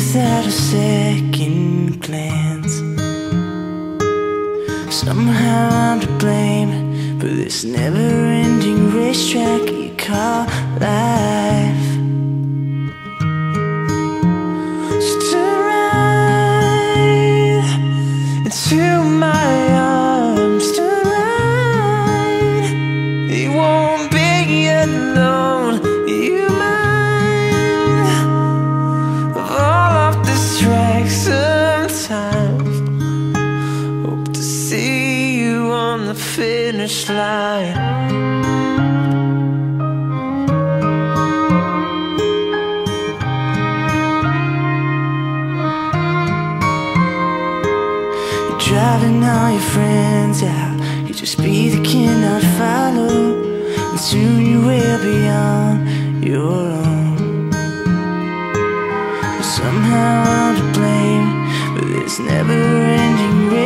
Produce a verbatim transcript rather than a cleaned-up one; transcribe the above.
without a second glance. Somehow I'm to blame for this never-ending racetrack you call life. Stood right into my arms, stood right. You won't be alone. You mind of all of this track sometimes. Hope to see you on the finish line. Driving all your friends out, you just be the king I'd follow, and soon you will be on your own. But somehow I'm to blame for this never-ending race.